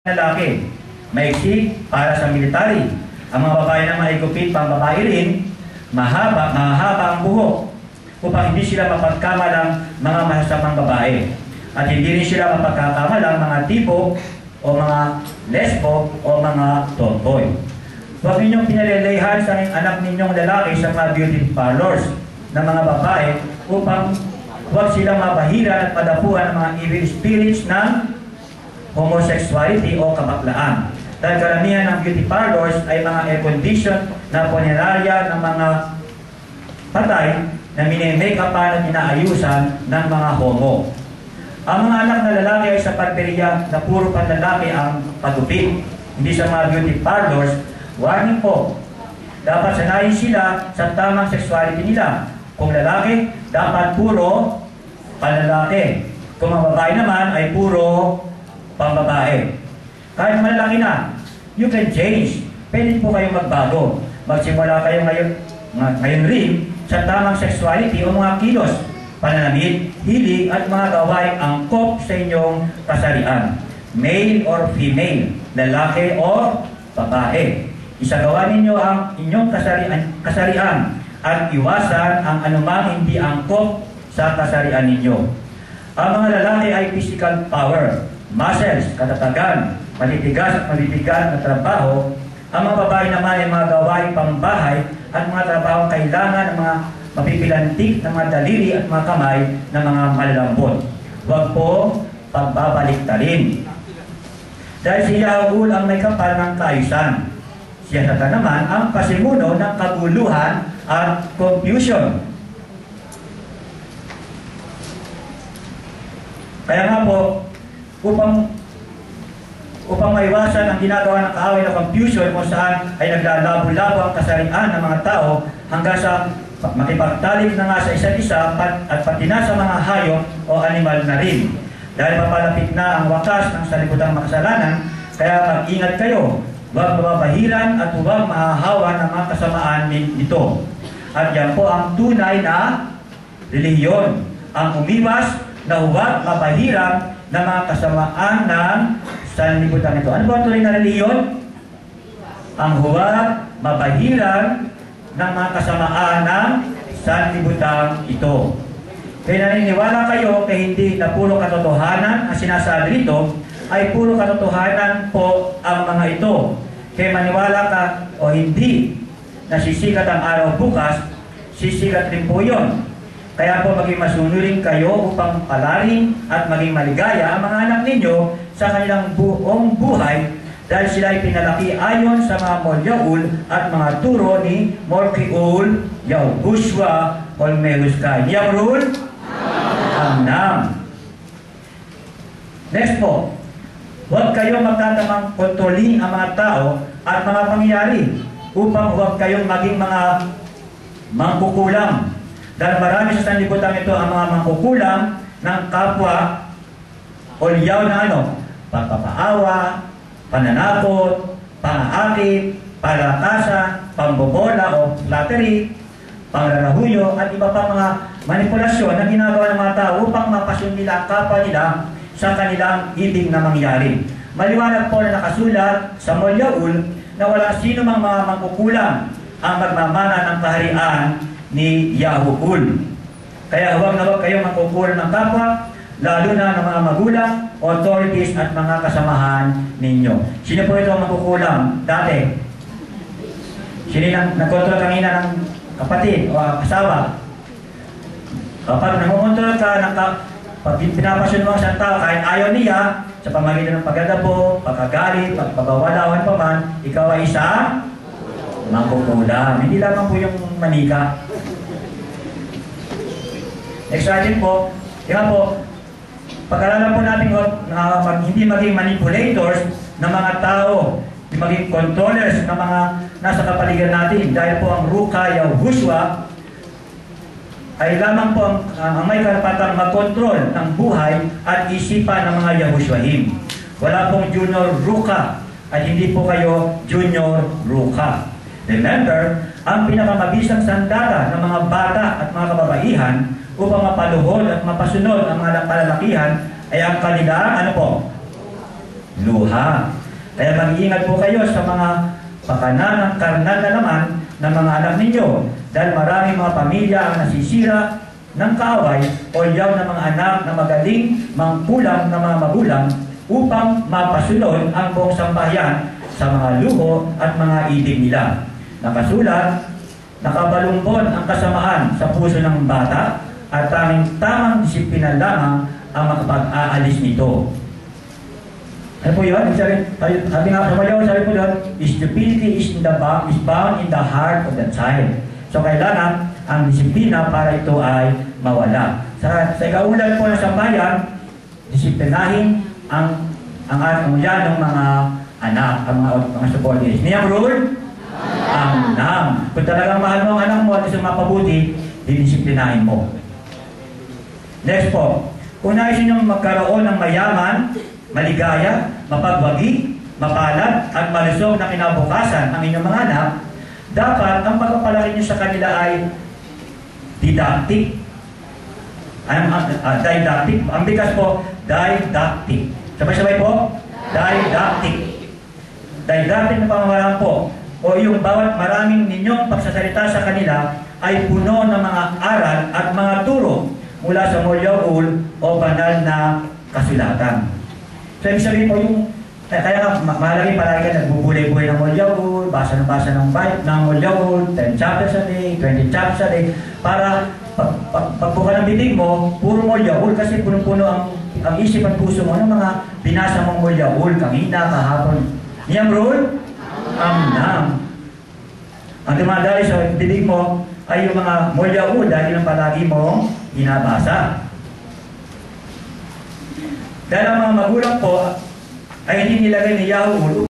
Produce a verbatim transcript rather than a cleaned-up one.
lalaki, maiksi para sa military. Ang mga babae na maigupit pang babae rin, mahaba, mahaba ang buhok upang hindi sila mapagkamalang mga masasamang babae. At hindi rin sila mapagkakamalang mga tipo o mga lesbo o mga tomboy. Huwag ninyong pinalelehan sa anak ninyong lalaki sa mga beauty parlors ng mga babae upang huwag silang mabahiran at madapuan ng mga evil spirits ng homosexuality o kabaklaan. Dahil karamihan ng beauty parlors ay mga air-conditioned na punerarya ng mga patay na mini-make-upan at inaayusan ng mga homo. Ang mga anak na lalaki ay sa pagperiya na puro panlalaki ang pagupit. Hindi sa mga beauty parlors, warning po, dapat sanayin sila sa tamang sexuality nila. Kung lalaki, dapat puro panlalaki. Kung ang babae naman ay puro pambabae. Kahit malalaki na, you can change. Pwede po kayong magbago. Magsimula kayo ngayon, ngayon rin sa tamang sexuality o mga kilos, pananamit, hilig at mga gawaing angkop sa inyong kasarian. Male or female, lalaki o babae. Isagawa ninyo ang inyong kasarian, kasarian at iwasan ang anumang hindi angkop sa kasarian ninyo. Ang mga lalaki ay physical power, muscles, katatagan, malitigas at malitigan na trabaho. Ang mga babae naman ay mga gawaing pambahay at mga trabaho kailangan ng mga mapipilantik ng mga daliri at mga kamay ng mga malalambot. Huwag po pagbabaliktarin. Dahil si Yahul ang may kapal ng kaayusan. Siya Satan naman ang pasimuno ng kaguluhan at confusion. Kaya nga po, upang upang maiwasan ang ginagawa ng kaaway na confusion kung saan ay naglalabo-labo ang kasarian ng mga tao hanggang sa makipagtalik na nga sa isa't isa at pati na sa mga hayop o animal na rin. Dahil papalapit na ang wakas ng salibutang makasalanan, kaya mag-ingat kayo, huwag mababahiran at huwag mahahawa ng mga kasamaan nito. At yan po ang tunay na relihiyon, ang umiwas na huwag mabahiran ng mga kasamaan ng sanlibutan ito. Ano ba ang tunay na relihiyon? Ang huwag mabahiran ng mga kasamaan ng sanlibutan ito. Kaya naniniwala kayo kaya hindi na puro katotohanan ang sinasabi dito, ay puro katotohanan po ang mga ito. Kaya maniwala ka o hindi na sisikat ang araw bukas, sisikat rin po yun. Kaya po maging masunurin kayo upang palarin at maging maligaya ang mga anak ninyo sa kanilang buong buhay dahil sila ay pinalaki ayon sa mga molyaul at mga turo ni Morkiul Yahushua Olmehuskai. Yahrul Amnam. Next po, huwag kayong magtatamang kontrolin ang mga tao at mga pangyayari upang huwag kayong maging mga mangkukulam. Dahil marami sa sanlibutan ito ang mga mangkukulam ng kapwa o liyaw na ano, pagpapaawa, pananakot, pang-aakit, palakasan, pambobola o flattery, pangrarahuyo at iba pa mga manipulasyon na ginagawa ng mga tao upang mapasun nila ang kapwa nila sa kanilang ibig na mangyari. Maliwanag po na nakasulat sa molyaul na wala sino mang mga mangkukulam ang magmamana ng kaharian ni Yahuul. Kaya huwag na huwag kayong mangkukulam ng kapwa, lalo na ng mga magulang, authorities at mga kasamahan ninyo. Sino po ito ang mangkukulam? Dati, sino nang nagkontrol kanina ng kapatid o asawa? Kapag nangungontrol ka, ng ka, pag pinapasyon mo sa tao, kahit ayaw niya, sa pamagitan ng pagdadabo, pagkagalit, pagpabawalawan pa man, ikaw ay isa mangkukulam. Hindi lamang po yung manika. Next item po, tingnan po, pag-aralan po natin uh, mag, hindi maging manipulators ng mga tao, hindi maging controllers ng mga nasa kapaligiran natin. Dahil po ang Ruka Yahushua ay lamang po ang, uh, ang may karapatang mag-control ng buhay at isipan ng mga Yahushuahim. Wala pong junior Ruka at hindi po kayo junior Ruka. Remember, ang pinakamabisang sandata ng mga bata at mga kababaihan upang mapaluhod at mapasunod ang mga palalakihan ay ang kanilang, ano po? luha. Kaya mag-iingat po kayo sa mga pakanan ng karnal na naman ng mga anak ninyo, dahil maraming mga pamilya ang nasisira ng kaaway o yaw ng mga anak na magaling mangkulang ng mga magulang upang mapasulod ang buong sambahayan sa mga luho at mga ibig nila. Nakasulat, nakabalumbon ang kasamaan sa puso ng bata at tanging tamang disiplina lamang ang makapag-aalis nito. Ano po yun? Sabi, sabi nga sa Mayaw, sabi po doon, stupidity is, in the bound, is bound in the heart of the child. So kailangan ang disiplina para ito ay mawala. Sa, sa ikaulan po ng sambayan, disiplinahin ang ang ang yan ng mga anak, ang mga, mga subordinates. Niyang rule? Ang nam. Kung talagang mahal mo ang anak mo at isang mapabuti, didisiplinahin mo. Next po, kung nais nyo magkaroon ng mayaman, maligaya, mapagwagi, mapalad, at malusog na kinabukasan ang inyong mga anak, dapat ang pagpapalaki nyo sa kanila ay didactic. Ay, uh, uh, didactic. Ang bigas po, didactic. Sabay-sabay po, didactic. Didactic na pamamaraan po, o yung bawat maraming ninyong pagsasalita sa kanila ay puno ng mga aral at mga turo mula sa Molyaul o banal na kasulatan. So, ibig sabihin po yung, kaya nga, mahalagi palagi ka nagbubulay-bulay ng Molyaul, basa ng basa ng Bible, ng Molyaul, ten chapters a day, twenty chapters a day, para pag, pag, pagbuka ng bibig mo, puro Molyaul, kasi punong-puno ang, ang isip at puso mo ng mga binasa mong Molyaul, kanina, kahapon. Niyang rule? Ang nam. Ang dumadali sa bibig mo ay yung mga Molyaul dahil ang palagi mo binabasa. Dahil ang mga magulang po ay hindi nilagay ni Yahweh